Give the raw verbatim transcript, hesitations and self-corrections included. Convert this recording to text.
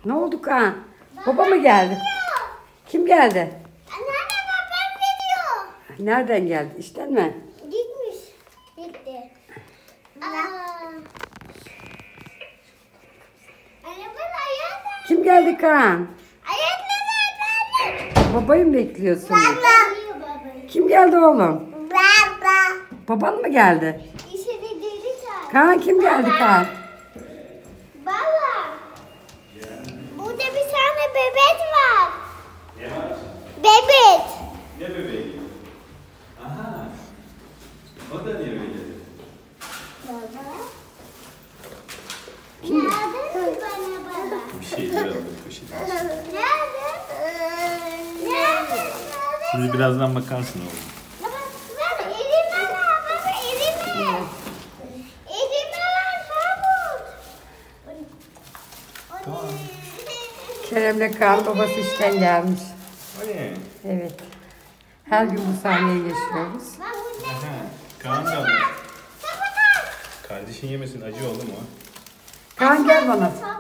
Ne oldu Kaan? Baba mı geldi? Kim geldi? Anneanne babam gidiyor. Nereden geldi? İşten mi? Gitmiş. Gitti. Aa. Anne ben ayağımda. Kim geldi Kaan? Ayaklarım. Babayı mı bekliyorsun? Baba. Kim geldi oğlum? Baba. Baban mı geldi? İşini deli çağır. Kaan kim geldi Kaan? Baba. Burada bir tane bebek var. Ne var? Bebek. Ne bebeği? Aha. O da niye böyle? Baba. Nerede bana baba? Bir şeyler aldık, bir şeyler. Nerede? Nerede? Şimdi birazdan bakarsın oğlum. Baba, baba elime ver, baba elime. Elime ver, çabuk. Tamam. Kerem'le Kaan babası işten gelmiş. O ne? Evet. Her gün bu sahneyi yaşıyoruz. Baba, bu ne? Aha. Kaan da almış. Çabuk al. Kardeşin yemesin, acı oldu mu? Kaan gel bana.